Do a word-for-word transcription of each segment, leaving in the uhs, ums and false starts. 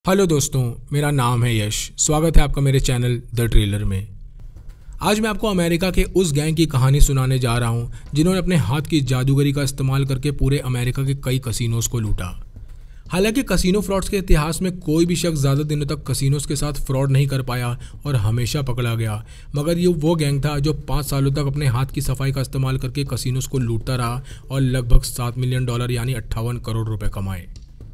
Hello दोस्तों, मेरा नाम है यश। स्वागत है आपका मेरे चैनल द ट्रेलर में। आज मैं आपको अमेरिका के उस गैंग की कहानी सुनाने जा रहा हूं जिन्होंने अपने हाथ की जादूगरी का इस्तेमाल करके पूरे अमेरिका के कई कसिनोज को लूटा। हालांकि कसिनो फ्रॉड्स के इतिहास में कोई भी शख्स ज़्यादा दिनों तक कसिनोज के साथ फ्रॉड नहीं कर पाया और हमेशा पकड़ा गया, मगर ये वो गैंग था जो पाँच सालों तक अपने हाथ की सफाई का इस्तेमाल करके कसिनोज को लूटता रहा और लगभग सात मिलियन डॉलर यानी अट्ठावन करोड़ रुपए कमाए।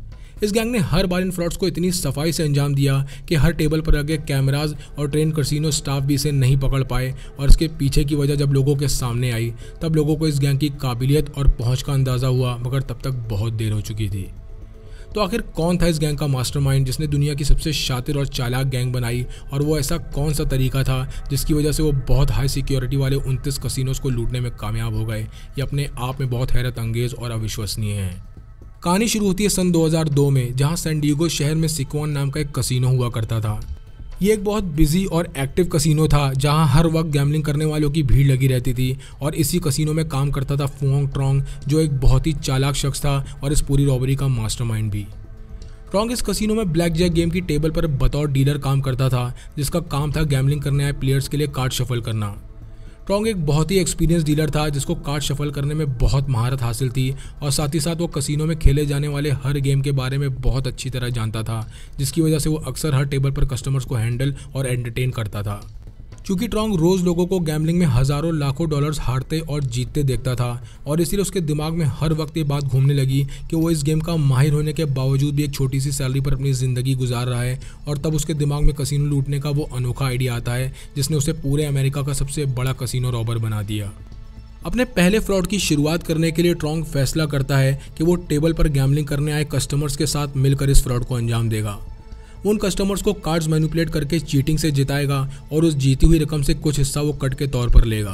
इस गैंग ने हर बार इन फ्रॉड्स को इतनी सफाई से अंजाम दिया कि हर टेबल पर लगे कैमराज और ट्रेन कसिनो स्टाफ भी इसे नहीं पकड़ पाए, और इसके पीछे की वजह जब लोगों के सामने आई तब लोगों को इस गैंग की काबिलियत और पहुंच का अंदाज़ा हुआ, मगर तब तक बहुत देर हो चुकी थी। तो आखिर कौन था इस गैंग का मास्टरमाइंड जिसने दुनिया की सबसे शातिर और चालाक गैंग बनाई, और वो ऐसा कौन सा तरीका था जिसकी वजह से वो बहुत हाई सिक्योरिटी वाले उनतीस कसिनोज को लूटने में कामयाब हो गए? ये अपने आप में बहुत हैरत अंगेज और अविश्वसनीय है। कहानी शुरू होती है सन दो हज़ार दो में, जहां सैन डिएगो शहर में सिक्वान नाम का एक कसिनो हुआ करता था। ये एक बहुत बिजी और एक्टिव कसिनो था जहां हर वक्त गैम्बलिंग करने वालों की भीड़ लगी रहती थी, और इसी कसिनो में काम करता था फुआंग ट्रॉन्ग, जो एक बहुत ही चालाक शख्स था और इस पूरी रॉबरी का मास्टरमाइंड भी। ट्रॉन्ग इस कसिनो में ब्लैक जैक गेम की टेबल पर बतौर डीलर काम करता था, जिसका काम था गैम्बलिंग करने आए प्लेयर्स के लिए कार्ड शफल करना। ट्रॉन्ग एक बहुत ही एक्सपीरियंस डीलर था जिसको कार्ड शफल करने में बहुत महारत हासिल थी, और साथ ही साथ वो कसिनो में खेले जाने वाले हर गेम के बारे में बहुत अच्छी तरह जानता था, जिसकी वजह से वो अक्सर हर टेबल पर कस्टमर्स को हैंडल और एंटरटेन करता था। चूँकि ट्रॉन्ग रोज़ लोगों को गैम्बलिंग में हज़ारों लाखों डॉलर्स हारते और जीतते देखता था, और इसीलिए उसके दिमाग में हर वक्त ये बात घूमने लगी कि वो इस गेम का माहिर होने के बावजूद भी एक छोटी सी सैलरी पर अपनी ज़िंदगी गुजार रहा है। और तब उसके दिमाग में कसिनो लूटने का वो अनोखा आइडिया आता है जिसने उसे पूरे अमेरिका का सबसे बड़ा कसिनो रॉबर बना दिया। अपने पहले फ्रॉड की शुरुआत करने के लिए ट्रॉन्ग फैसला करता है कि वो टेबल पर गैम्बलिंग करने आए कस्टमर्स के साथ मिलकर इस फ्रॉड को अंजाम देगा। वो उन कस्टमर्स को कार्ड्स मैनिपुलेट करके चीटिंग से जिताएगा और उस जीती हुई रकम से कुछ हिस्सा वो कट के तौर पर लेगा।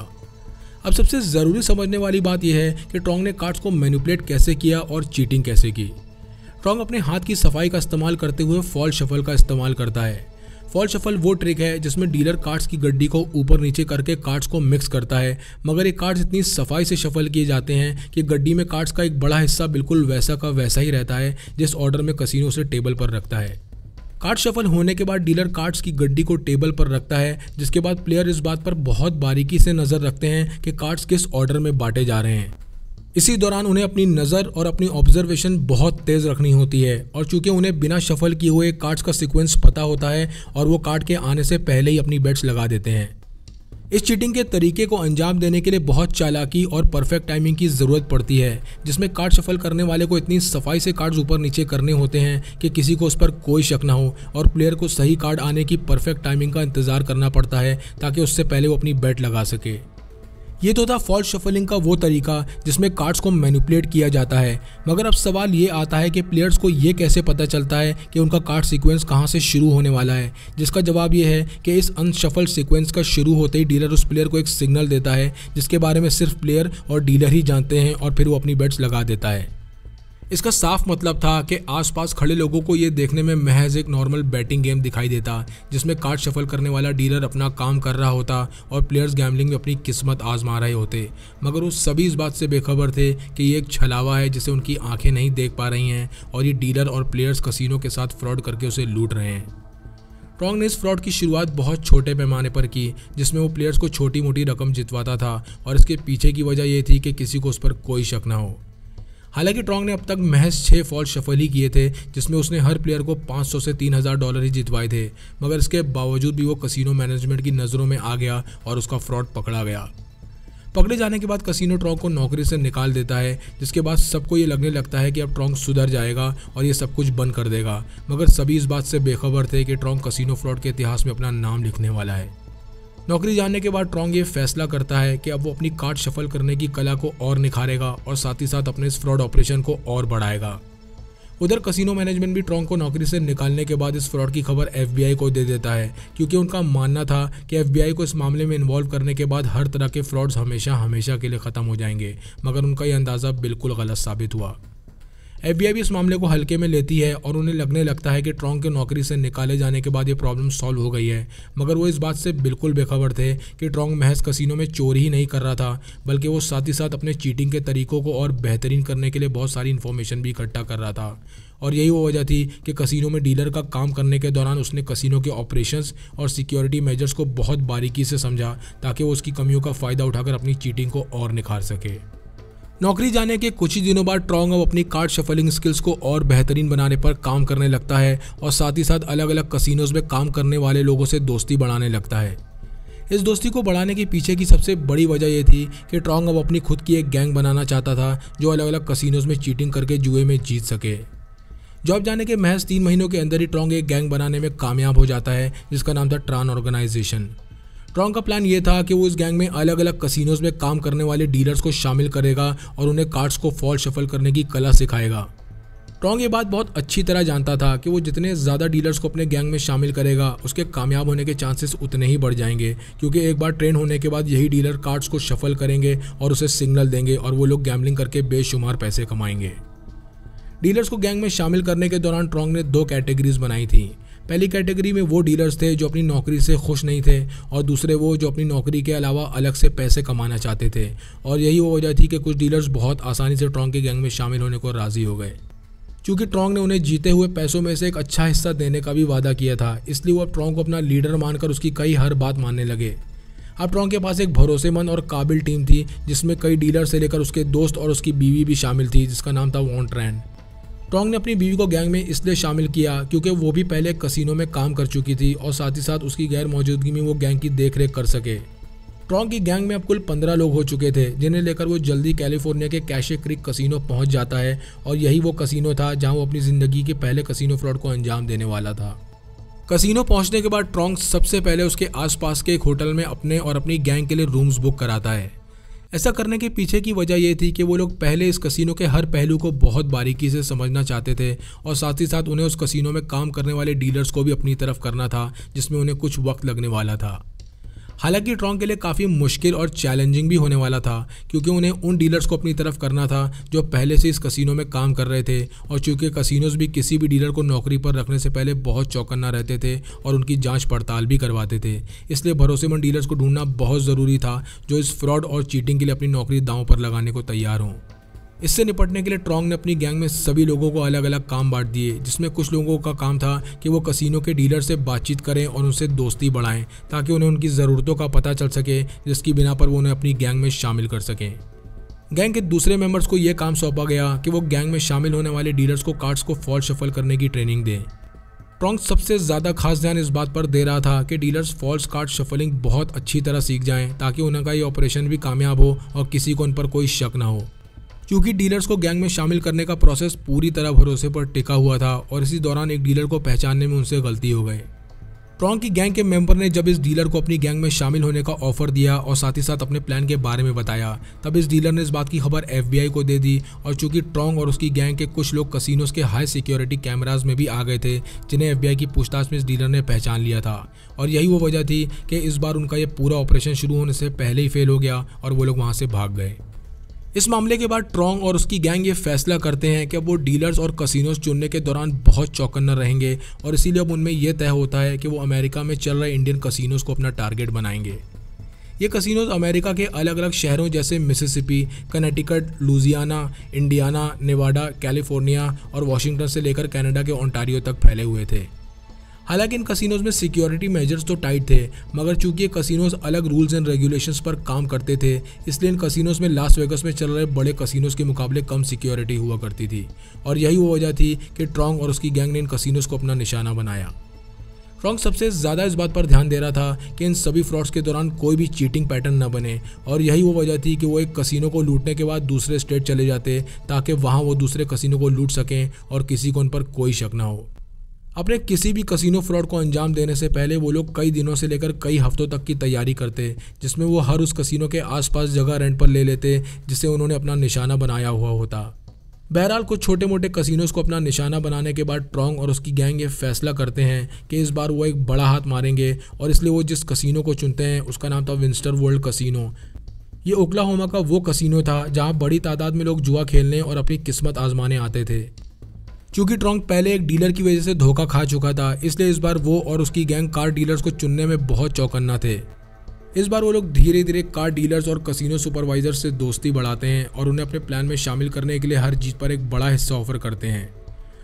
अब सबसे ज़रूरी समझने वाली बात यह है कि ट्रॉन्ग ने कार्ड्स को मैनिपुलेट कैसे किया और चीटिंग कैसे की। ट्रॉन्ग अपने हाथ की सफाई का इस्तेमाल करते हुए फॉल शफल का इस्तेमाल करता है। फॉल शफल वो ट्रिक है जिसमें डीलर कार्ड्स की गड्डी को ऊपर नीचे करके कार्ड्स को मिक्स करता है, मगर ये कार्ड्स इतनी सफाई से शफल किए जाते हैं कि गड्डी में कार्ड्स का एक बड़ा हिस्सा बिल्कुल वैसा का वैसा ही रहता है जिस ऑर्डर में कसिनो से टेबल पर रखता है। कार्ड शफल होने के बाद डीलर कार्ड्स की गड्डी को टेबल पर रखता है, जिसके बाद प्लेयर इस बात पर बहुत बारीकी से नज़र रखते हैं कि कार्ड्स किस ऑर्डर में बांटे जा रहे हैं। इसी दौरान उन्हें अपनी नज़र और अपनी ऑब्जर्वेशन बहुत तेज़ रखनी होती है, और चूंकि उन्हें बिना शफल किए हुए कार्ड्स का सीक्वेंस पता होता है और वो कार्ड के आने से पहले ही अपनी बेट्स लगा देते हैं। इस चीटिंग के तरीके को अंजाम देने के लिए बहुत चालाकी और परफेक्ट टाइमिंग की ज़रूरत पड़ती है, जिसमें कार्ड शफल करने वाले को इतनी सफाई से कार्ड्स ऊपर नीचे करने होते हैं कि किसी को उस पर कोई शक ना हो, और प्लेयर को सही कार्ड आने की परफेक्ट टाइमिंग का इंतज़ार करना पड़ता है ताकि उससे पहले वो अपनी बेट लगा सके। ये तो था फॉल्स शफलिंग का वो तरीका जिसमें कार्ड्स को मैनिपुलेट किया जाता है, मगर अब सवाल ये आता है कि प्लेयर्स को ये कैसे पता चलता है कि उनका कार्ड सीक्वेंस कहाँ से शुरू होने वाला है, जिसका जवाब ये है कि इस अनशफल सीक्वेंस का शुरू होते ही डीलर उस प्लेयर को एक सिग्नल देता है जिसके बारे में सिर्फ प्लेयर और डीलर ही जानते हैं, और फिर वो अपनी बेट्स लगा देता है। इसका साफ मतलब था कि आसपास खड़े लोगों को ये देखने में महज एक नॉर्मल बैटिंग गेम दिखाई देता, जिसमें कार्ड शफल करने वाला डीलर अपना काम कर रहा होता और प्लेयर्स गैम्बलिंग में अपनी किस्मत आजमा रहे होते, मगर वो सभी इस बात से बेखबर थे कि ये एक छलावा है जिसे उनकी आंखें नहीं देख पा रही हैं, और ये डीलर और प्लेयर्स कसिनो के साथ फ्रॉड करके उसे लूट रहे हैं। ट्रॉन्ग ने इस फ्रॉड की शुरुआत बहुत छोटे पैमाने पर की, जिसमें वो प्लेयर्स को छोटी मोटी रकम जितवाता था, और इसके पीछे की वजह ये थी कि किसी को उस पर कोई शक ना हो। हालांकि ट्रॉन्ग ने अब तक महज छः फॉल शफल ही किए थे, जिसमें उसने हर प्लेयर को पाँच सौ से तीन हज़ार डॉलर ही जितवाए थे, मगर इसके बावजूद भी वो कसिनो मैनेजमेंट की नज़रों में आ गया और उसका फ्रॉड पकड़ा गया। पकड़े जाने के बाद कसिनो ट्रॉन्ग को नौकरी से निकाल देता है, जिसके बाद सबको ये लगने लगता है कि अब ट्रॉन्ग सुधर जाएगा और ये सब कुछ बंद कर देगा, मगर सभी इस बात से बेखबर थे कि ट्रॉन्ग कसिनो फ्रॉड के इतिहास में अपना नाम लिखने वाला है। नौकरी जाने के बाद ट्रॉन्ग ये फैसला करता है कि अब वो अपनी कार्ड शफल करने की कला को और निखारेगा और साथ ही साथ अपने इस फ्रॉड ऑपरेशन को और बढ़ाएगा। उधर कसिनो मैनेजमेंट भी ट्रॉन्ग को नौकरी से निकालने के बाद इस फ्रॉड की खबर एफबीआई को दे देता है, क्योंकि उनका मानना था कि एफबीआई को इस मामले में इन्वॉल्व करने के बाद हर तरह के फ्रॉड्स हमेशा हमेशा के लिए ख़त्म हो जाएंगे, मगर उनका यह अंदाज़ा बिल्कुल गलत साबित हुआ। एफबीआई भी इस मामले को हल्के में लेती है और उन्हें लगने लगता है कि ट्रॉन्ग के नौकरी से निकाले जाने के बाद ये प्रॉब्लम सॉल्व हो गई है, मगर वो इस बात से बिल्कुल बेखबर थे कि ट्रॉन्ग महज कसिनो में चोरी ही नहीं कर रहा था, बल्कि वो साथ ही साथ अपने चीटिंग के तरीकों को और बेहतरीन करने के लिए बहुत सारी इन्फॉर्मेशन भी इकट्ठा कर रहा था, और यही वो वजह थी कि कसिनो में डीलर का काम करने के दौरान उसने कसिनो के ऑपरेशंस और सिक्योरिटी मेजर्स को बहुत बारीकी से समझा ताकि वो उसकी कमियों का फ़ायदा उठाकर अपनी चीटिंग को और निखार सके। नौकरी जाने के कुछ ही दिनों बाद ट्रॉन्ग अब अपनी कार्ड शफलिंग स्किल्स को और बेहतरीन बनाने पर काम करने लगता है और साथ ही साथ अलग अलग कसिनोज में काम करने वाले लोगों से दोस्ती बढ़ाने लगता है। इस दोस्ती को बढ़ाने के पीछे की सबसे बड़ी वजह यह थी कि ट्रॉन्ग अब अपनी खुद की एक गैंग बनाना चाहता था जो अलग अलग कसिनोज में चीटिंग करके जुए में जीत सके। जॉब जाने के महज तीन महीनों के अंदर ही ट्रॉन्ग एक गैंग बनाने में कामयाब हो जाता है जिसका नाम था ट्रान ऑर्गेनाइजेशन। ट्रॉन्ग का प्लान ये था कि वो इस गैंग में अलग अलग कसिनोज में काम करने वाले डीलर्स को शामिल करेगा और उन्हें कार्ड्स को फॉल्ट शफल करने की कला सिखाएगा। ट्रॉन्ग ये बात बहुत अच्छी तरह जानता था कि वो जितने ज़्यादा डीलर्स को अपने गैंग में शामिल करेगा उसके कामयाब होने के चांसेस उतने ही बढ़ जाएंगे, क्योंकि एक बार ट्रेन होने के बाद यही डीलर कार्ड्स को शफल करेंगे और उसे सिग्नल देंगे और वो लोग गैम्बलिंग करके बेशुमार पैसे कमाएंगे। डीलर्स को गैंग में शामिल करने के दौरान ट्रॉन्ग ने दो कैटेगरीज बनाई थी। पहली कैटेगरी में वो डीलर्स थे जो अपनी नौकरी से खुश नहीं थे और दूसरे वो जो अपनी नौकरी के अलावा अलग से पैसे कमाना चाहते थे। और यही वो वजह थी कि कुछ डीलर्स बहुत आसानी से ट्रॉन्ग के गैंग में शामिल होने को राज़ी हो गए। क्योंकि ट्रॉन्ग ने उन्हें जीते हुए पैसों में से एक अच्छा हिस्सा देने का भी वादा किया था, इसलिए वो अब ट्रॉन्ग को अपना लीडर मानकर उसकी कई हर बात मानने लगे। अब ट्रॉन्ग के पास एक भरोसेमंद और काबिल टीम थी जिसमें कई डीलर से लेकर उसके दोस्त और उसकी बीवी भी शामिल थी जिसका नाम था वॉन ट्रैन। ट्रॉन्ग ने अपनी बीवी को गैंग में इसलिए शामिल किया क्योंकि वो भी पहले कसिनो में काम कर चुकी थी और साथ ही साथ उसकी गैर मौजूदगी में वो गैंग की देखरेख कर सके। ट्रॉन्ग की गैंग में अब कुल पंद्रह लोग हो चुके थे जिन्हें लेकर वो जल्दी कैलिफोर्निया के कैशे क्रीक कसिनो पहुंच जाता है और यही वो कसिनो था जहां वो अपनी ज़िंदगी के पहले कसिनो फ्रॉड को अंजाम देने वाला था। कसिनो पहुंचने के बाद ट्रॉन्ग सबसे पहले उसके आसपास के एक होटल में अपने और अपनी गैंग के लिए रूम्स बुक कराता है। ऐसा करने के पीछे की वजह यह थी कि वो लोग पहले इस कसिनो के हर पहलू को बहुत बारीकी से समझना चाहते थे और साथ ही साथ उन्हें उस कसिनो में काम करने वाले डीलर्स को भी अपनी तरफ करना था जिसमें उन्हें कुछ वक्त लगने वाला था। हालांकि ट्रॉन्ग के लिए काफ़ी मुश्किल और चैलेंजिंग भी होने वाला था क्योंकि उन्हें उन डीलर्स को अपनी तरफ करना था जो पहले से इस कसिनो में काम कर रहे थे और चूंकि कसिनोज भी किसी भी डीलर को नौकरी पर रखने से पहले बहुत चौकन्ना रहते थे और उनकी जांच पड़ताल भी करवाते थे, इसलिए भरोसेमंद डीलर्स को ढूंढना बहुत ज़रूरी था जो इस फ्रॉड और चीटिंग के लिए अपनी नौकरी दांव पर लगाने को तैयार हों। इससे निपटने के लिए ट्रॉन्ग ने अपनी गैंग में सभी लोगों को अलग अलग काम बांट दिए, जिसमें कुछ लोगों का काम था कि वो कसिनो के डीलर से बातचीत करें और उनसे दोस्ती बढ़ाएं ताकि उन्हें उनकी ज़रूरतों का पता चल सके जिसकी बिना पर वो उन्हें अपनी गैंग में शामिल कर सकें। गैंग के दूसरे मेंबर्स को यह काम सौंपा गया कि वो गैंग में शामिल होने वाले डीलर्स को कार्ड्स को फॉल्ट शफल करने की ट्रेनिंग दें। ट्रॉन्ग सबसे ज़्यादा खास ध्यान इस बात पर दे रहा था कि डीलर्स फॉल्स कार्ड शफलिंग बहुत अच्छी तरह सीख जाएं ताकि उनका ये ऑपरेशन भी कामयाब हो और किसी को उन पर कोई शक ना हो। क्योंकि डीलर्स को गैंग में शामिल करने का प्रोसेस पूरी तरह भरोसे पर टिका हुआ था और इसी दौरान एक डीलर को पहचानने में उनसे गलती हो गई। ट्रॉन्ग की गैंग के मेंबर ने जब इस डीलर को अपनी गैंग में शामिल होने का ऑफर दिया और साथ ही साथ अपने प्लान के बारे में बताया, तब इस डीलर ने इस बात की खबर एफबीआई को दे दी और चूंकि ट्रॉन्ग और उसकी गैंग के कुछ लोग कसिनोज के हाई सिक्योरिटी कैमराज में भी आ गए थे जिन्हें एफबीआई की पूछताछ में इस डीलर ने पहचान लिया था और यही वो वजह थी कि इस बार उनका यह पूरा ऑपरेशन शुरू होने से पहले ही फेल हो गया और वो लोग वहाँ से भाग गए। इस मामले के बाद ट्रॉन्ग और उसकी गैंग ये फैसला करते हैं कि अब वो डीलर्स और कसिनोज चुनने के दौरान बहुत चौकन्ना रहेंगे और इसीलिए अब उनमें यह तय होता है कि वो अमेरिका में चल रहे इंडियन कसिनोज को अपना टारगेट बनाएंगे। ये कसिनोज अमेरिका के अलग अलग शहरों जैसे Mississippi, Connecticut, Louisiana, Indiana, Nevada, California और वाशिंगटन से लेकर कनाडा के ओंटारियो तक फैले हुए थे। हालांकि इन कसिनोज में सिक्योरिटी मेजर्स तो टाइट थे, मगर चूंकि ये कसिनोज अलग रूल्स एंड रेगुलेशंस पर काम करते थे इसलिए इन कसिनोज में लास वेगस में चल रहे बड़े कसिनोज के मुकाबले कम सिक्योरिटी हुआ करती थी और यही वो वजह थी कि ट्रॉन्ग और उसकी गैंग ने इन कसिनोज को अपना निशाना बनाया। ट्रॉन्ग सबसे ज़्यादा इस बात पर ध्यान दे रहा था कि इन सभी फ्रॉड्स के दौरान कोई भी चीटिंग पैटर्न न बने और यही वो वजह थी कि वो एक कसिनो को लूटने के बाद दूसरे स्टेट चले जाते ताकि वहाँ वो दूसरे कसिनो को लूट सकें और किसी को उन पर कोई शक ना हो। अपने किसी भी कसिनो फ्रॉड को अंजाम देने से पहले वो लोग कई दिनों से लेकर कई हफ्तों तक की तैयारी करते, जिसमें वो हर उस कसिनो के आसपास जगह रेंट पर ले लेते जिसे उन्होंने अपना निशाना बनाया हुआ होता। बहरहाल कुछ छोटे मोटे कसिनोज को अपना निशाना बनाने के बाद ट्रॉन्ग और उसकी गैंग ये फैसला करते हैं कि इस बार वो एक बड़ा हाथ मारेंगे और इसलिए वो जिस कसिनो को चुनते हैं उसका नाम था विंस्टर वर्ल्ड कसिनो। ये ओक्लाहोमा का वो कसिनो था जहाँ बड़ी तादाद में लोग जुआ खेलने और अपनी किस्मत आजमाने आते थे। चूंकि ट्रॉन्ग पहले एक डीलर की वजह से धोखा खा चुका था इसलिए इस बार वो और उसकी गैंग कार डीलर्स को चुनने में बहुत चौकन्ना थे। इस बार वो लोग धीरे धीरे कार डीलर्स और कसिनो सुपरवाइजर से दोस्ती बढ़ाते हैं और उन्हें अपने प्लान में शामिल करने के लिए हर जीत पर एक बड़ा हिस्सा ऑफर करते हैं।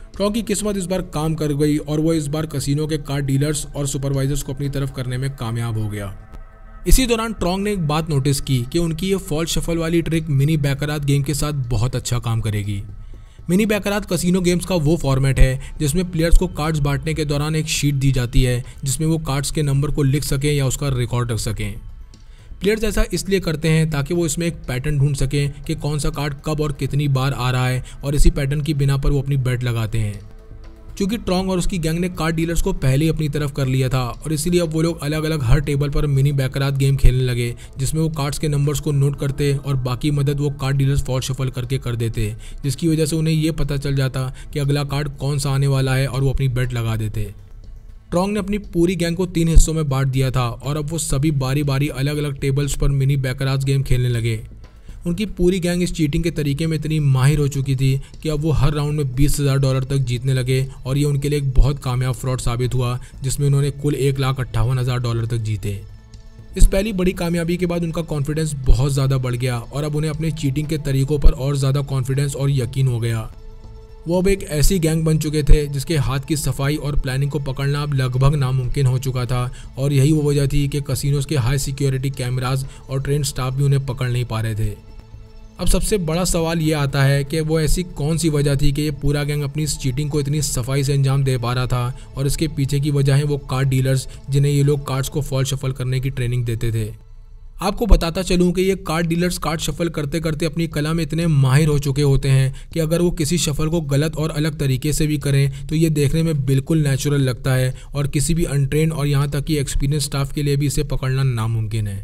ट्रॉन्ग की किस्मत इस बार काम कर गई और वो इस बार कसिनो के कार्ड डीलर्स और सुपरवाइजर्स को अपनी तरफ करने में कामयाब हो गया। इसी दौरान ट्रॉन्ग ने एक बात नोटिस की कि उनकी ये फॉल्स शफल वाली ट्रिक मिनी बैकरात गेम के साथ बहुत अच्छा काम करेगी। मिनी बैकरात कसिनो गेम्स का वो फॉर्मेट है जिसमें प्लेयर्स को कार्ड्स बांटने के दौरान एक शीट दी जाती है जिसमें वो कार्ड्स के नंबर को लिख सकें या उसका रिकॉर्ड रख सकें। प्लेयर्स ऐसा इसलिए करते हैं ताकि वो इसमें एक पैटर्न ढूंढ सकें कि कौन सा कार्ड कब और कितनी बार आ रहा है और इसी पैटर्न की बिना पर वो अपनी बेट लगाते हैं। क्योंकि ट्रॉन्ग और उसकी गैंग ने कार्ड डीलर्स को पहले ही अपनी तरफ कर लिया था और इसीलिए अब वो लोग अलग अलग हर टेबल पर मिनी बैकरात गेम खेलने लगे जिसमें वो कार्ड्स के नंबर्स को नोट करते और बाकी मदद वो कार्ड डीलर्स फॉल्स शफल करके कर देते, जिसकी वजह से उन्हें ये पता चल जाता कि अगला कार्ड कौन सा आने वाला है और वो अपनी बेट लगा देते। ट्रॉन्ग ने अपनी पूरी गैंग को तीन हिस्सों में बांट दिया था और अब वो सभी बारी बारी अलग अलग टेबल्स पर मिनी बैकरात गेम खेलने लगे। उनकी पूरी गैंग इस चीटिंग के तरीके में इतनी माहिर हो चुकी थी कि अब वो हर राउंड में बीस हज़ार डॉलर तक जीतने लगे और ये उनके लिए एक बहुत कामयाब फ्रॉड साबित हुआ जिसमें उन्होंने कुल एक लाख अट्ठावन हज़ार डॉलर तक जीते। इस पहली बड़ी कामयाबी के बाद उनका कॉन्फिडेंस बहुत ज़्यादा बढ़ गया और अब उन्हें अपने चीटिंग के तरीकों पर और ज़्यादा कॉन्फिडेंस और यकीन हो गया। वो अब एक ऐसी गैंग बन चुके थे जिसके हाथ की सफाई और प्लानिंग को पकड़ना अब लगभग नामुमकिन हो चुका था और यही वो वजह थी कि कसिनोज के हाई सिक्योरिटी कैमराज और ट्रेन स्टाफ भी उन्हें पकड़ नहीं पा रहे थे। अब सबसे बड़ा सवाल ये आता है कि वो ऐसी कौन सी वजह थी कि ये पूरा गैंग अपनी इस चीटिंग को इतनी सफाई से अंजाम दे पा रहा था और इसके पीछे की वजह है वो कार्ड डीलर्स जिन्हें ये लोग कार्ड्स को फॉल्स शफल करने की ट्रेनिंग देते थे। आपको बताता चलूं कि ये कार्ड डीलर्स कार्ड शफल करते करते अपनी कला में इतने माहिर हो चुके होते हैं कि अगर वो किसी शफल को गलत और अलग तरीके से भी करें तो ये देखने में बिल्कुल नेचुरल लगता है और किसी भी अनट्रेन और यहाँ तक कि एक्सपीरियंस स्टाफ के लिए भी इसे पकड़ना नामुमकिन है।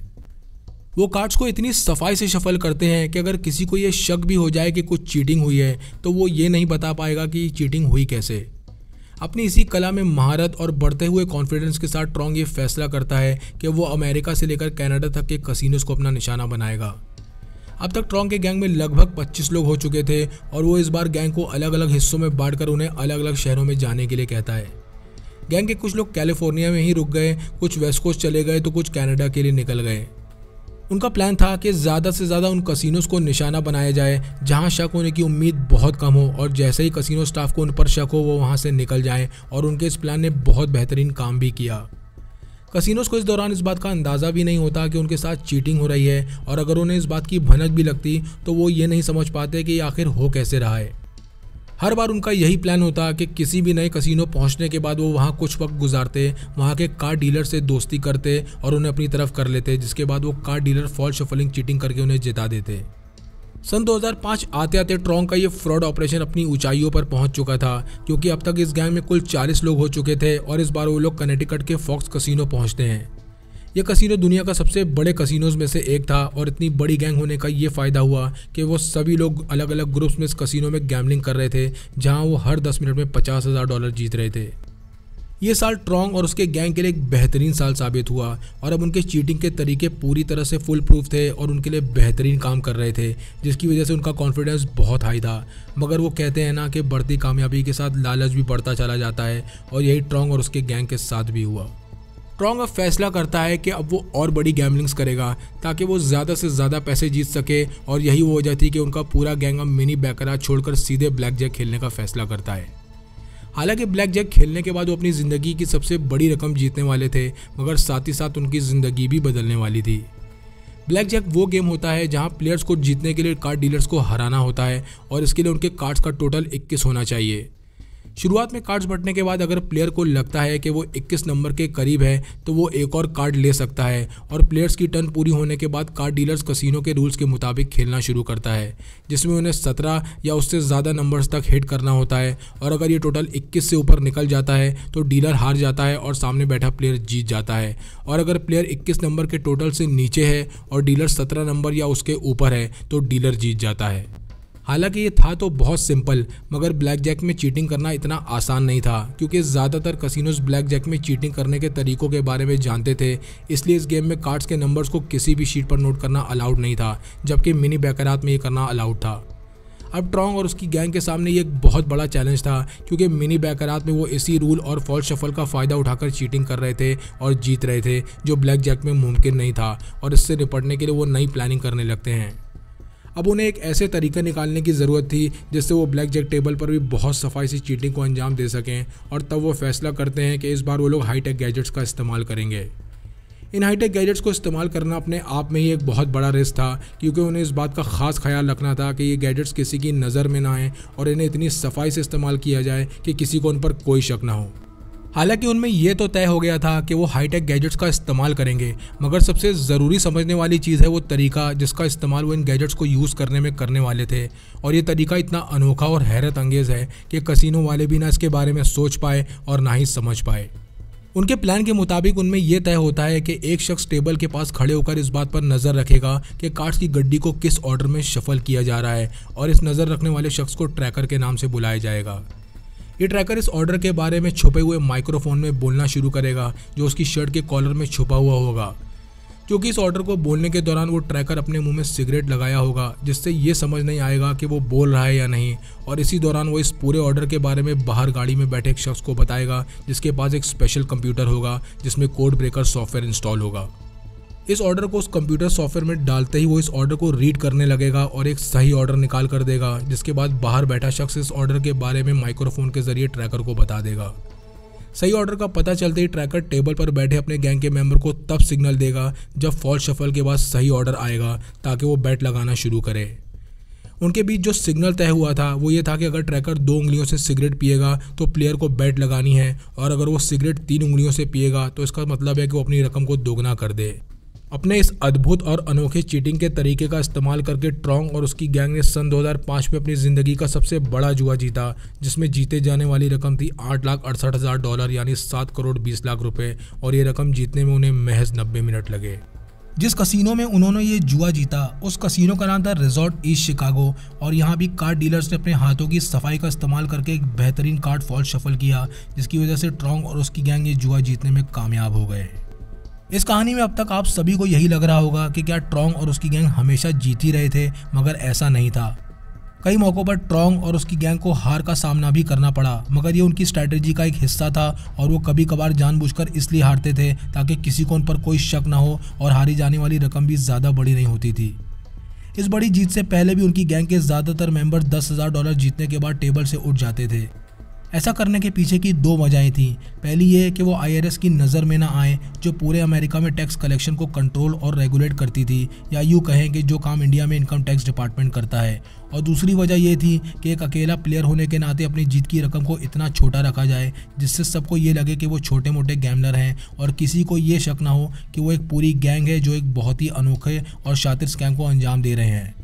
वो कार्ड्स को इतनी सफाई से शफल करते हैं कि अगर किसी को ये शक भी हो जाए कि कुछ चीटिंग हुई है तो वो ये नहीं बता पाएगा कि चीटिंग हुई कैसे। अपनी इसी कला में महारत और बढ़ते हुए कॉन्फिडेंस के साथ ट्रॉन्ग ये फैसला करता है कि वो अमेरिका से लेकर कनाडा तक के कसिनोज को अपना निशाना बनाएगा। अब तक ट्रॉन्ग के गैंग में लगभग पच्चीस लोग हो चुके थे और वो इस बार गैंग को अलग अलग हिस्सों में बांटकर उन्हें अलग अलग शहरों में जाने के लिए कहता है। गैंग के कुछ लोग कैलिफोर्निया में ही रुक गए, कुछ वेस्ट कोस्ट चले गए तो कुछ कनाडा के लिए निकल गए। उनका प्लान था कि ज़्यादा से ज़्यादा उन कसिनोज को निशाना बनाया जाए जहां शक होने की उम्मीद बहुत कम हो और जैसे ही कसिनो स्टाफ को उन पर शक हो वो वहां से निकल जाएं और उनके इस प्लान ने बहुत बेहतरीन काम भी किया। कसिनोज को इस दौरान इस बात का अंदाज़ा भी नहीं होता कि उनके साथ चीटिंग हो रही है और अगर उन्हें इस बात की भनक भी लगती तो वो ये नहीं समझ पाते कि आखिर हो कैसे रहा है। हर बार उनका यही प्लान होता कि किसी भी नए कसिनो पहुंचने के बाद वो वहां कुछ वक्त गुजारते, वहां के कार्ड डीलर से दोस्ती करते और उन्हें अपनी तरफ कर लेते, जिसके बाद वो card dealer false shuffling cheating करके उन्हें जिता देते। सन दो हज़ार पाँच आते आते ट्रॉन्ग का ये फ्रॉड ऑपरेशन अपनी ऊंचाइयों पर पहुंच चुका था क्योंकि अब तक इस गैंग में कुल चालीस लोग हो चुके थे और इस बार वो लोग कनेटिकट के फॉक्स कसिनो पहुंचते हैं। यह कसिनो दुनिया का सबसे बड़े कसिनोज में से एक था और इतनी बड़ी गैंग होने का ये फ़ायदा हुआ कि वो सभी लोग अलग अलग ग्रुप्स में इस कसिनो में गैम्बलिंग कर रहे थे जहां वो हर दस मिनट में पचास हज़ार डॉलर जीत रहे थे। ये साल ट्रॉन्ग और उसके गैंग के लिए एक बेहतरीन साल साबित हुआ और अब उनके चीटिंग के तरीके पूरी तरह से फुल प्रूफ थे और उनके लिए बेहतरीन काम कर रहे थे, जिसकी वजह से उनका कॉन्फिडेंस बहुत हाई था। मगर वो कहते हैं ना कि बढ़ती कामयाबी के साथ लालच भी बढ़ता चला जाता है और यही ट्रॉन्ग और उसके गैंग के साथ भी हुआ। ट्रॉन्ग अब फैसला करता है कि अब वो और बड़ी गैम्बलिंग्स करेगा ताकि वो ज़्यादा से ज़्यादा पैसे जीत सके और यही वो वजह थी कि उनका पूरा गैंग अब मिनी बैकरात छोड़कर सीधे ब्लैक जैक खेलने का फैसला करता है। हालांकि ब्लैक जैक खेलने के बाद वो अपनी ज़िंदगी की सबसे बड़ी रकम जीतने वाले थे, मगर साथ ही साथ उनकी ज़िंदगी भी बदलने वाली थी। ब्लैक जैक वो गेम होता है जहां प्लेयर्स को जीतने के लिए कार्ड डीलर्स को हराना होता है और इसके लिए उनके कार्ड्स का टोटल इक्कीस होना चाहिए। शुरुआत में कार्ड्स बंटने के बाद अगर प्लेयर को लगता है कि वो इक्कीस नंबर के करीब है तो वो एक और कार्ड ले सकता है और प्लेयर्स की टर्न पूरी होने के बाद कार्ड डीलर्स कसिनो के रूल्स के मुताबिक खेलना शुरू करता है, जिसमें उन्हें सत्रह या उससे ज़्यादा नंबर्स तक हिट करना होता है और अगर ये टोटल इक्कीस से ऊपर निकल जाता है तो डीलर हार जाता है और सामने बैठा प्लेयर जीत जाता है। और अगर प्लेयर इक्कीस नंबर के टोटल से नीचे है और डीलर सत्रह नंबर या उसके ऊपर है तो डीलर जीत जाता है। हालांकि ये था तो बहुत सिंपल, मगर ब्लैक जैक में चीटिंग करना इतना आसान नहीं था क्योंकि ज़्यादातर कसिनोज ब्लैक जैक में चीटिंग करने के तरीकों के बारे में जानते थे, इसलिए इस गेम में कार्ड्स के नंबर्स को किसी भी शीट पर नोट करना अलाउड नहीं था, जबकि मिनी बैकरात में ये करना अलाउड था। अब ट्रॉन्ग और उसकी गैंग के सामने ये एक बहुत बड़ा चैलेंज था क्योंकि मिनी बैकरात में वो इसी रूल और फॉल्स शफल का फ़ायदा उठाकर चीटिंग कर रहे थे और जीत रहे थे, जो ब्लैक जैक में मुमकिन नहीं था और इससे निपटने के लिए वो नई प्लानिंग करने लगते हैं। अब उन्हें एक ऐसे तरीका निकालने की ज़रूरत थी जिससे वो ब्लैक जैक टेबल पर भी बहुत सफाई से चीटिंग को अंजाम दे सकें, और तब वो फैसला करते हैं कि इस बार वो लोग हाईटेक गैजेट्स का इस्तेमाल करेंगे। इन हाईटेक गैजेट्स को इस्तेमाल करना अपने आप में ही एक बहुत बड़ा रिस्क था, क्योंकि उन्हें इस बात का खास ख्याल रखना था कि ये गैजेट्स किसी की नज़र में ना आए और इन्हें इतनी सफाई से इस्तेमाल किया जाए कि किसी को उन पर कोई शक ना हो। हालांकि उनमें यह तो तय हो गया था कि वो हाईटेक गैजेट्स का इस्तेमाल करेंगे, मगर सबसे ज़रूरी समझने वाली चीज़ है वो तरीका जिसका इस्तेमाल वो इन गैजेट्स को यूज़ करने में करने वाले थे। और ये तरीका इतना अनोखा और हैरत अंगेज़ है कि कसिनो वाले भी ना इसके बारे में सोच पाए और ना ही समझ पाए। उनके प्लान के मुताबिक उनमें यह तय होता है कि एक शख्स टेबल के पास खड़े होकर इस बात पर नज़र रखेगा कि कार्ड्स की गड्डी को किस ऑर्डर में शफल किया जा रहा है, और इस नज़र रखने वाले शख्स को ट्रैकर के नाम से बुलाया जाएगा। ये ट्रैकर इस ऑर्डर के बारे में छुपे हुए माइक्रोफोन में बोलना शुरू करेगा जो उसकी शर्ट के कॉलर में छुपा हुआ होगा, क्योंकि इस ऑर्डर को बोलने के दौरान वो ट्रैकर अपने मुंह में सिगरेट लगाया होगा, जिससे ये समझ नहीं आएगा कि वो बोल रहा है या नहीं। और इसी दौरान वो इस पूरे ऑर्डर के बारे में बाहर गाड़ी में बैठे एक शख्स को बताएगा जिसके पास एक स्पेशल कंप्यूटर होगा जिसमें कोड ब्रेकर सॉफ्टवेयर इंस्टॉल होगा। इस ऑर्डर को उस कंप्यूटर सॉफ्टवेयर में डालते ही वो इस ऑर्डर को रीड करने लगेगा और एक सही ऑर्डर निकाल कर देगा, जिसके बाद बाहर बैठा शख्स इस ऑर्डर के बारे में माइक्रोफोन के जरिए ट्रैकर को बता देगा। सही ऑर्डर का पता चलते ही ट्रैकर टेबल पर बैठे अपने गैंग के मेंबर को तब सिग्नल देगा जब फॉल्स शफल के बाद सही ऑर्डर आएगा, ताकि वो बैट लगाना शुरू करे। उनके बीच जो सिग्नल तय हुआ था वो ये था कि अगर ट्रैकर दो उंगलियों से सिगरेट पिएगा तो प्लेयर को बैट लगानी है, और अगर वो सिगरेट तीन उंगलियों से पिएगा तो इसका मतलब है कि वो अपनी रकम को दोगुना कर दे। अपने इस अद्भुत और अनोखे चीटिंग के तरीके का इस्तेमाल करके ट्रॉन्ग और उसकी गैंग ने सन दो हज़ार पाँच में अपनी ज़िंदगी का सबसे बड़ा जुआ जीता, जिसमें जीते जाने वाली रकम थी आठ लाख अड़सठ हज़ार डॉलर यानी सात करोड़ बीस लाख रुपए, और ये रकम जीतने में उन्हें महज नब्बे मिनट लगे। जिस कसिनो में उन्होंने ये जुआ जीता उस कसिनो का नाम था रिजॉर्ट ईस्ट शिकागो, और यहाँ भी कार्ड डीलर्स ने अपने हाथों की सफाई का इस्तेमाल करके एक बेहतरीन कार्ड फॉल्स शफल किया, जिसकी वजह से ट्रॉन्ग और उसकी गैंग ये जुआ जीतने में कामयाब हो गए। इस कहानी में अब तक आप सभी को यही लग रहा होगा कि क्या ट्रॉन्ग और उसकी गैंग हमेशा जीत ही रहे थे, मगर ऐसा नहीं था। कई मौक़ों पर ट्रॉन्ग और उसकी गैंग को हार का सामना भी करना पड़ा, मगर ये उनकी स्ट्रैटेजी का एक हिस्सा था, और वो कभी कभार जानबूझकर इसलिए हारते थे ताकि किसी को उन पर कोई शक ना हो, और हारी जाने वाली रकम भी ज़्यादा बड़ी नहीं होती थी। इस बड़ी जीत से पहले भी उनकी गैंग के ज़्यादातर मेंबर दस हज़ार डॉलर जीतने के बाद टेबल से उठ जाते थे। ऐसा करने के पीछे की दो वजहें थीं। पहली ये कि वो आई आर एस की नज़र में ना आए, जो पूरे अमेरिका में टैक्स कलेक्शन को कंट्रोल और रेगुलेट करती थी, या यूँ कहें कि जो काम इंडिया में इनकम टैक्स डिपार्टमेंट करता है। और दूसरी वजह ये थी कि एक अकेला प्लेयर होने के नाते अपनी जीत की रकम को इतना छोटा रखा जाए जिससे सबको ये लगे कि वो छोटे मोटे गैमलर हैं, और किसी को ये शक ना हो कि वो एक पूरी गैंग है जो एक बहुत ही अनोखे और शातिर स्कैम को अंजाम दे रहे हैं।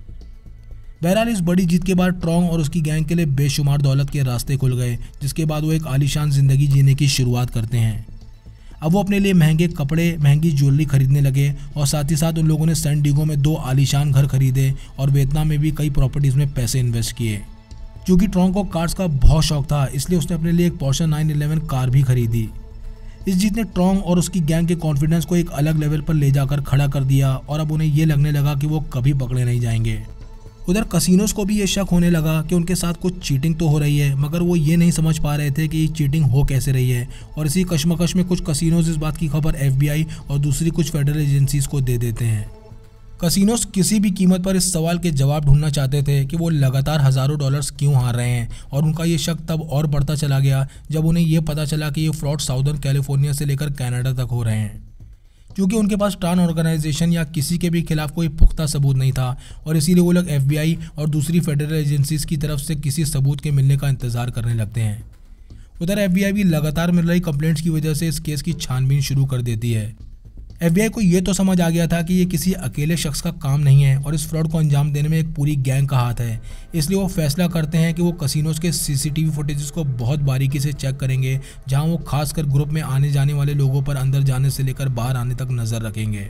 बहरहाल इस बड़ी जीत के बाद ट्रॉन्ग और उसकी गैंग के लिए बेशुमार दौलत के रास्ते खुल गए, जिसके बाद वो एक आलीशान ज़िंदगी जीने की शुरुआत करते हैं। अब वो अपने लिए महंगे कपड़े, महंगी ज्वेलरी खरीदने लगे, और साथ ही साथ उन लोगों ने सैन डिएगो में दो आलीशान घर खरीदे और वियतनाम में भी कई प्रॉपर्टीज़ में पैसे इन्वेस्ट किए। क्योंकि ट्रॉन्ग को कार्स का बहुत शौक था, इसलिए उसने अपने लिए एक पोर्शे नाइन इलेवन कार भी खरीदी। इस जीत ने ट्रॉन्ग और उसकी गैंग के कॉन्फिडेंस को एक अलग लेवल पर ले जाकर खड़ा कर दिया, और अब उन्हें ये लगने लगा कि वो कभी पकड़े नहीं जाएंगे। उधर कसिनोज को भी ये शक होने लगा कि उनके साथ कुछ चीटिंग तो हो रही है, मगर वो ये नहीं समझ पा रहे थे कि ये चीटिंग हो कैसे रही है। और इसी कश्मकश में कुछ कसिनोज इस बात की खबर एफ बी आई और दूसरी कुछ फेडरल एजेंसीज को दे देते हैं। कसिनोज किसी भी कीमत पर इस सवाल के जवाब ढूंढना चाहते थे कि वो लगातार हज़ारों डॉलर्स क्यों हार रहे हैं, और उनका ये शक तब और बढ़ता चला गया जब उन्हें ये पता चला कि ये फ्रॉड साउदर्न कैलिफोर्निया से लेकर कनाडा तक हो रहे हैं। क्योंकि उनके पास ट्रांस ऑर्गेनाइजेशन या किसी के भी खिलाफ कोई पुख्ता सबूत नहीं था, और इसीलिए वो लोग एफ बी आई और दूसरी फेडरल एजेंसीज की तरफ से किसी सबूत के मिलने का इंतजार करने लगते हैं। उधर एफ बी आई भी लगातार मिल रही कंप्लेंट्स की वजह से इस केस की छानबीन शुरू कर देती है। एफ बी आई को ये तो समझ आ गया था कि ये किसी अकेले शख्स का काम नहीं है, और इस फ्रॉड को अंजाम देने में एक पूरी गैंग का हाथ है। इसलिए वो फैसला करते हैं कि वो कसिनोज के C C T V footages को बहुत बारीकी से चेक करेंगे, जहां वो खासकर ग्रुप में आने जाने वाले लोगों पर अंदर जाने से लेकर बाहर आने तक नज़र रखेंगे।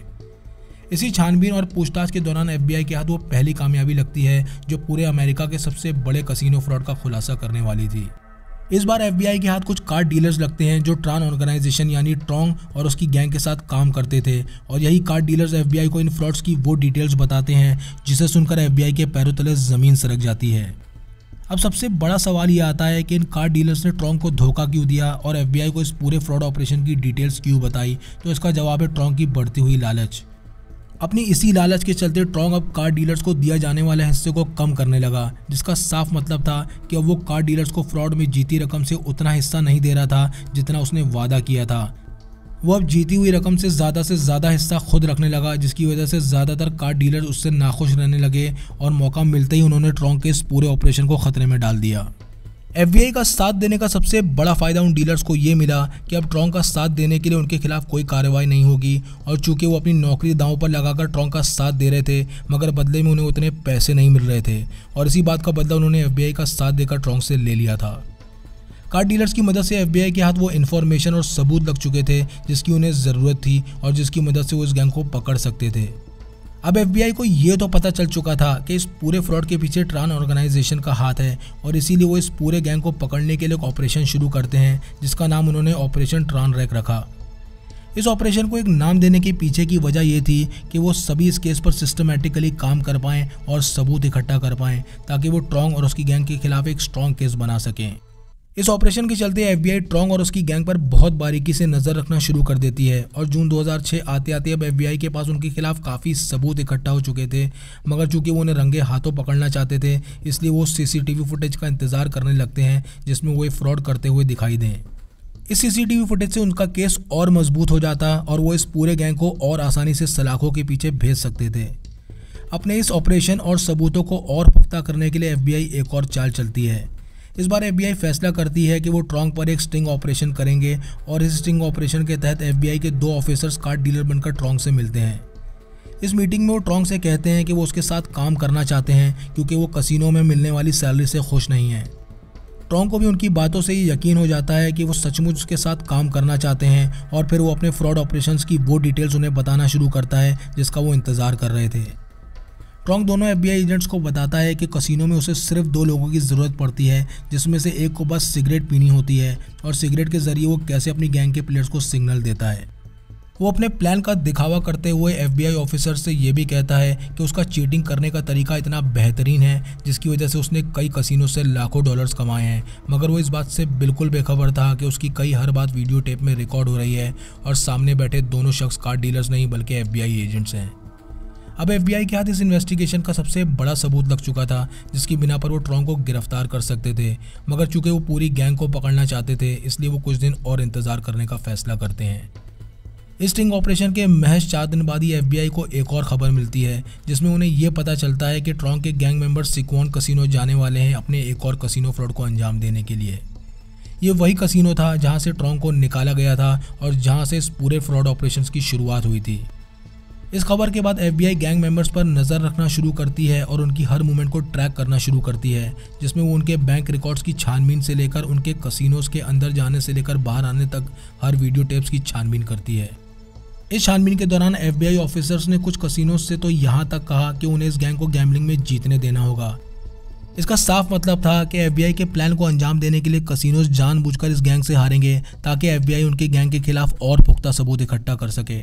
इसी छानबीन और पूछताछ के दौरान एफ बी आई के हाथ वो पहली कामयाबी लगती है जो पूरे अमेरिका के सबसे बड़े कसिनो फ्रॉड का खुलासा करने वाली थी। इस बार एफ बी आई के हाथ कुछ कार्ड डीलर्स लगते हैं जो ट्रांस ऑर्गेनाइजेशन यानी ट्रॉन्ग और उसकी गैंग के साथ काम करते थे, और यही card dealers F B I को इन फ्रॉड्स की वो डिटेल्स बताते हैं जिसे सुनकर एफ बी आई के पैरों तले ज़मीन सरक जाती है। अब सबसे बड़ा सवाल ये आता है कि इन कार्ड डीलर्स ने ट्रॉन्ग को धोखा क्यों दिया और एफ बी आई को इस पूरे फ्रॉड ऑपरेशन की डिटेल्स क्यों बताई। तो इसका जवाब है ट्रॉन्ग की बढ़ती हुई लालच। अपनी इसी लालच के चलते ट्रॉन्ग अब कार डीलर्स को दिया जाने वाले हिस्से को कम करने लगा, जिसका साफ मतलब था कि अब वो कार डीलर्स को फ्रॉड में जीती रकम से उतना हिस्सा नहीं दे रहा था जितना उसने वादा किया था। वो अब जीती हुई रकम से ज़्यादा से ज़्यादा हिस्सा खुद रखने लगा, जिसकी वजह से ज़्यादातर कार डीलर्स उससे नाखुश रहने लगे और मौका मिलते ही उन्होंने ट्रॉन्ग के इस पूरे ऑपरेशन को खतरे में डाल दिया। एफबीआई का साथ देने का सबसे बड़ा फायदा उन डीलर्स को ये मिला कि अब ट्रॉन्ग का साथ देने के लिए उनके खिलाफ कोई कार्रवाई नहीं होगी, और चूंकि वो अपनी नौकरी दांव पर लगाकर ट्रॉन्ग का साथ दे रहे थे मगर बदले में उन्हें उतने पैसे नहीं मिल रहे थे, और इसी बात का बदला उन्होंने एफबीआई का साथ देकर ट्रॉन्ग से ले लिया था। कार डीलर्स की मदद से एफबीआई के हाथ वो इन्फॉर्मेशन और सबूत लग चुके थे जिसकी उन्हें ज़रूरत थी और जिसकी मदद से वो इस गैंग को पकड़ सकते थे। अब एफबीआई को ये तो पता चल चुका था कि इस पूरे फ्रॉड के पीछे ट्रान ऑर्गेनाइजेशन का हाथ है, और इसीलिए वो इस पूरे गैंग को पकड़ने के लिए एक ऑपरेशन शुरू करते हैं जिसका नाम उन्होंने ऑपरेशन ट्रान रैक रखा। इस ऑपरेशन को एक नाम देने के पीछे की वजह ये थी कि वो सभी इस केस पर सिस्टमैटिकली काम कर पाएं और सबूत इकट्ठा कर पाएं ताकि वो ट्रॉन्ग और उसकी गैंग के खिलाफ एक स्ट्रॉन्ग केस बना सकें। इस ऑपरेशन के चलते एफबीआई ट्रॉन्ग और उसकी गैंग पर बहुत बारीकी से नज़र रखना शुरू कर देती है, और जून दो हज़ार छह आते आते अब एफबीआई के पास उनके खिलाफ काफ़ी सबूत इकट्ठा हो चुके थे, मगर चूंकि वो उन्हें रंगे हाथों पकड़ना चाहते थे इसलिए वो सीसीटीवी फुटेज का इंतजार करने लगते हैं जिसमें वो फ्रॉड करते हुए दिखाई दें। इस सीसीटीवी फुटेज से उनका केस और मजबूत हो जाता और वो इस पूरे गैंग को और आसानी से सलाखों के पीछे भेज सकते थे। अपने इस ऑपरेशन और सबूतों को और पुख्ता करने के लिए एफबीआई एक और चाल चलती है। इस बार एफबीआई फैसला करती है कि वो ट्रॉन्ग पर एक स्टिंग ऑपरेशन करेंगे, और इस स्टिंग ऑपरेशन के तहत एफबीआई के दो ऑफिसर्स कार डीलर बनकर ट्रॉन्ग से मिलते हैं। इस मीटिंग में वो ट्रॉन्ग से कहते हैं कि वो उसके साथ काम करना चाहते हैं क्योंकि वो कसिनो में मिलने वाली सैलरी से खुश नहीं हैं। ट्रॉन्ग को भी उनकी बातों से ये यकीन हो जाता है कि वो सचमुच उसके साथ काम करना चाहते हैं, और फिर वो अपने फ्रॉड ऑपरेशंस की वो डिटेल्स उन्हें बताना शुरू करता है जिसका वो इंतज़ार कर रहे थे। ट्रॉन्ग दोनों एफबीआई एजेंट्स को बताता है कि कसिनो में उसे सिर्फ दो लोगों की ज़रूरत पड़ती है, जिसमें से एक को बस सिगरेट पीनी होती है, और सिगरेट के ज़रिए वो कैसे अपनी गैंग के प्लेयर्स को सिग्नल देता है। वो अपने प्लान का दिखावा करते हुए एफबीआई ऑफिसर से ये भी कहता है कि उसका चीटिंग करने का तरीका इतना बेहतरीन है जिसकी वजह से उसने कई कसिनो से लाखों डॉलर्स कमाए हैं, मगर वो इस बात से बिल्कुल बेखबर था कि उसकी कई हर बात वीडियो टेप में रिकॉर्ड हो रही है और सामने बैठे दोनों शख्स कार डीलर्स नहीं बल्कि एफबीआई एजेंट्स हैं। अब एफबीआई के हाथ इस इन्वेस्टिगेशन का सबसे बड़ा सबूत लग चुका था जिसकी बिना पर वो ट्रॉन्ग को गिरफ्तार कर सकते थे, मगर चूंकि वो पूरी गैंग को पकड़ना चाहते थे इसलिए वो कुछ दिन और इंतजार करने का फैसला करते हैं। इस स्टिंग ऑपरेशन के महज चार दिन बाद ही एफबीआई को एक और खबर मिलती है जिसमें उन्हें यह पता चलता है कि ट्रॉन्ग के गैंग मेंबर्स सिक्वॉन कसिनो जाने वाले हैं अपने एक और कसिनो फ्रॉड को अंजाम देने के लिए। ये वही कसिनो था जहां से ट्रॉन्ग को निकाला गया था और जहां से इस पूरे फ्रॉड ऑपरेशंस की शुरुआत हुई थी। इस खबर के बाद एफबीआई गैंग मेंबर्स पर नज़र रखना शुरू करती है और उनकी हर मूवमेंट को ट्रैक करना शुरू करती है, जिसमें वो उनके बैंक रिकॉर्ड्स की छानबीन से लेकर उनके कसिनोज के अंदर जाने से लेकर बाहर आने तक हर वीडियो टेप्स की छानबीन करती है। इस छानबीन के दौरान एफबीआई ऑफिसर्स ने कुछ कसिनोज से तो यहाँ तक कहा कि उन्हें इस गैंग को गैम्बलिंग में जीतने देना होगा। इसका साफ मतलब था कि एफबीआई के प्लान को अंजाम देने के लिए कसिनोज जानबूझकर इस गैंग से हारेंगे ताकि एफबीआई उनके गैंग के खिलाफ और पुख्ता सबूत इकट्ठा कर सके।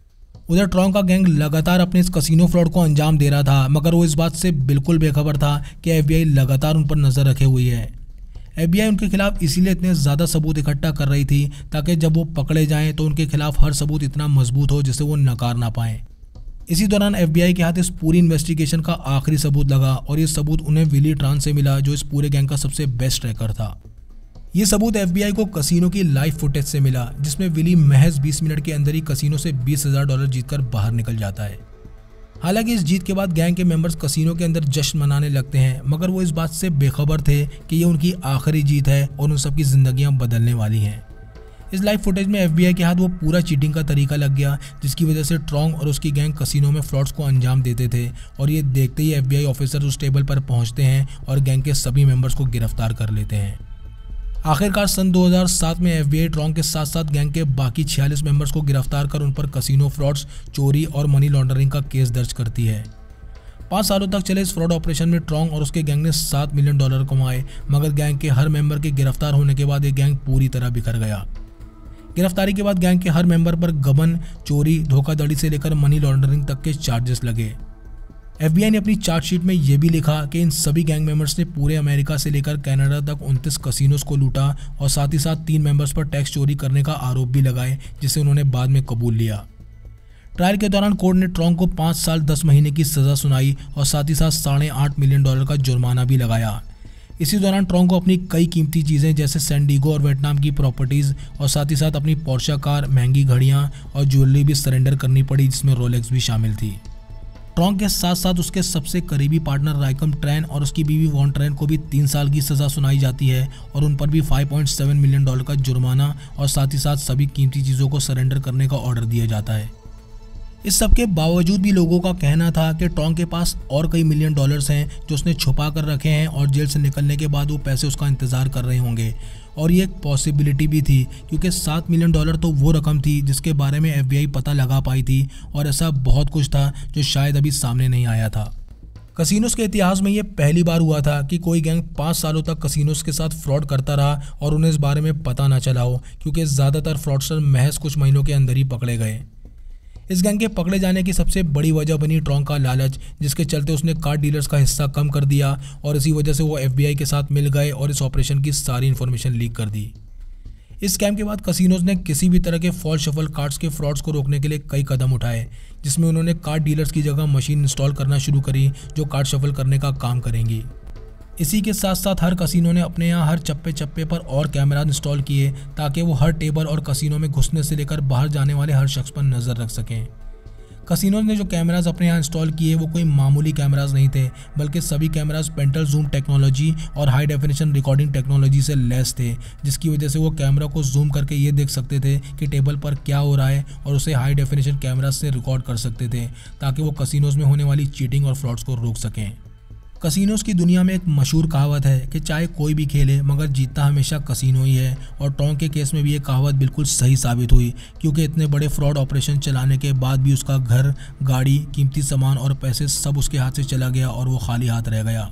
उधर ट्रॉन्ग का गैंग लगातार अपने इस कसिनो फ्रॉड को अंजाम दे रहा था, मगर वो इस बात से बिल्कुल बेखबर था कि एफबीआई लगातार उन पर नज़र रखे हुई है। एफबीआई उनके खिलाफ इसीलिए इतने ज़्यादा सबूत इकट्ठा कर रही थी ताकि जब वो पकड़े जाएं तो उनके खिलाफ हर सबूत इतना मजबूत हो जिसे वो नकार ना पाएं। इसी दौरान एफबीआई के हाथ इस पूरी इन्वेस्टिगेशन का आखिरी सबूत लगा और ये सबूत उन्हें विली ट्रान से मिला जो इस पूरे गैंग का सबसे बेस्ट ट्रैकर था। ये सबूत एफबीआई को कसिनो की लाइव फुटेज से मिला जिसमें विली महज बीस मिनट के अंदर ही कसिनो से बीस हजार डॉलर जीतकर बाहर निकल जाता है। हालांकि इस जीत के बाद गैंग के मेंबर्स कसिनो के अंदर जश्न मनाने लगते हैं, मगर वो इस बात से बेखबर थे कि ये उनकी आखिरी जीत है और उन सबकी जिंदगियां बदलने वाली हैं। इस लाइव फुटेज में एफबीआई के हाथ वो पूरा चीटिंग का तरीका लग गया जिसकी वजह से ट्रॉन्ग और उसकी गैंग कसिनो में फ्रॉड्स को अंजाम देते थे, और ये देखते ही एफबीआई ऑफिसर उस टेबल पर पहुंचते हैं और गैंग के सभी मेंबर्स को गिरफ्तार कर लेते हैं। आखिरकार सन दो हज़ार सात में एफबीआई ट्रॉन्ग के साथ साथ गैंग के बाकी छियालीस मेंबर्स को गिरफ्तार कर उन पर कसिनो फ्रॉड्स, चोरी और मनी लॉन्ड्रिंग का केस दर्ज करती है। पाँच सालों तक चले इस फ्रॉड ऑपरेशन में ट्रॉन्ग और उसके गैंग ने सात मिलियन डॉलर कमाए, मगर गैंग के हर मेंबर के गिरफ्तार होने के बाद ये गैंग पूरी तरह बिखर गया। गिरफ्तारी के बाद गैंग के हर मेंबर पर गबन, चोरी, धोखाधड़ी से लेकर मनी लॉन्ड्रिंग तक के चार्जेस लगे। एफबीआई ने अपनी चार्जशीट में यह भी लिखा कि इन सभी गैंग मेंबर्स ने पूरे अमेरिका से लेकर कनाडा तक उनतीस कसिनोज को लूटा और साथ ही साथ तीन मेंबर्स पर टैक्स चोरी करने का आरोप भी लगाए जिसे उन्होंने बाद में कबूल लिया। ट्रायल के दौरान कोर्ट ने ट्रॉन्ग को पाँच साल दस महीने की सज़ा सुनाई और साथ ही साथ साढ़े आठ मिलियन डॉलर का जुर्माना भी लगाया। इसी दौरान ट्रॉन्ग को अपनी कई कीमती चीज़ें जैसे सैन डिएगो और वियतनाम की प्रॉपर्टीज़ और साथ ही साथ अपनी पोर्शा कार, महंगी घड़ियाँ और ज्वेलरी भी सरेंडर करनी पड़ी, जिसमें रोलेक्स भी शामिल थी। ट्रॉन्ग के साथ साथ उसके सबसे करीबी पार्टनर राइकम ट्रेन और उसकी बीवी वॉन ट्रेन को भी तीन साल की सज़ा सुनाई जाती है और उन पर भी पाँच पॉइंट सात मिलियन डॉलर का जुर्माना और साथ ही साथ सभी कीमती चीज़ों को सरेंडर करने का ऑर्डर दिया जाता है। इस सब के बावजूद भी लोगों का कहना था कि ट्रॉन्ग के पास और कई मिलियन डॉलर्स हैं जो उसने छुपा कर रखे हैं और जेल से निकलने के बाद वो पैसे उसका इंतज़ार कर रहे होंगे। और ये एक पॉसिबिलिटी भी थी क्योंकि सात मिलियन डॉलर तो वो रकम थी जिसके बारे में एफबीआई पता लगा पाई थी और ऐसा बहुत कुछ था जो शायद अभी सामने नहीं आया था। कसिनोस के इतिहास में ये पहली बार हुआ था कि कोई गैंग पाँच सालों तक कसिनोस के साथ फ्रॉड करता रहा और उन्हें इस बारे में पता ना चला हो, क्योंकि ज़्यादातर फ्रॉडस्टर महज कुछ महीनों के अंदर ही पकड़े गए। इस गैंग के पकड़े जाने की सबसे बड़ी वजह बनी ट्रॉन्ग का लालच, जिसके चलते उसने कार डीलर्स का हिस्सा कम कर दिया और इसी वजह से वो एफबीआई के साथ मिल गए और इस ऑपरेशन की सारी इन्फॉर्मेशन लीक कर दी। इस स्कैम के बाद कसिनोज ने किसी भी तरह के फॉल शफल कार्ड्स के फ्रॉड्स को रोकने के लिए कई कदम उठाए, जिसमें उन्होंने कार्ड डीलर्स की जगह मशीन इंस्टॉल करना शुरू करी जो कार्ड शफल करने का काम करेंगी। इसी के साथ साथ हर कसिनो ने अपने यहाँ हर चप्पे चप्पे पर और कैमरा इंस्टॉल किए ताकि वो हर टेबल और कसिनो में घुसने से लेकर बाहर जाने वाले हर शख्स पर नज़र रख सकें। कसिनो ने जो कैमराज अपने यहाँ इंस्टॉल किए वो कोई मामूली कैमराज नहीं थे, बल्कि सभी कैमराज पेंटल जूम टेक्नोलॉजी और हाई डेफिनेशन रिकॉर्डिंग टेक्नोलॉजी से लैस थे, जिसकी वजह से वो कैमरा को जूम करके ये देख सकते थे कि टेबल पर क्या हो रहा है और उसे हाई डेफिनेशन कैमराज से रिकॉर्ड कर सकते थे ताकि वो कसिनोज में होने वाली चीटिंग और फ्रॉड्स को रोक सकें। कसिनोज की दुनिया में एक मशहूर कहावत है कि चाहे कोई भी खेले मगर जीतता हमेशा कसिनो ही है, और ट्रॉन्ग के केस में भी ये कहावत बिल्कुल सही साबित हुई, क्योंकि इतने बड़े फ्रॉड ऑपरेशन चलाने के बाद भी उसका घर, गाड़ी, कीमती सामान और पैसे सब उसके हाथ से चला गया और वो खाली हाथ रह गया।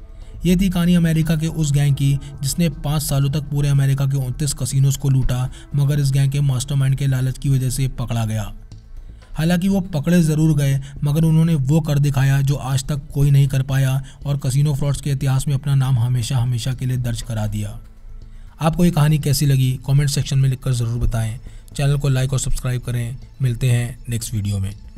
ये थी कहानी अमेरिका के उस गैंग की जिसने पाँच सालों तक पूरे अमेरिका के उनतीस कसिनोज को लूटा, मगर इस गैंग के मास्टरमाइंड के लालच की वजह से पकड़ा गया। हालांकि वो पकड़े ज़रूर गए मगर उन्होंने वो कर दिखाया जो आज तक कोई नहीं कर पाया और कसिनो फ्रॉड्स के इतिहास में अपना नाम हमेशा हमेशा के लिए दर्ज करा दिया। आपको ये कहानी कैसी लगी कमेंट सेक्शन में लिखकर ज़रूर बताएं। चैनल को लाइक और सब्सक्राइब करें। मिलते हैं नेक्स्ट वीडियो में।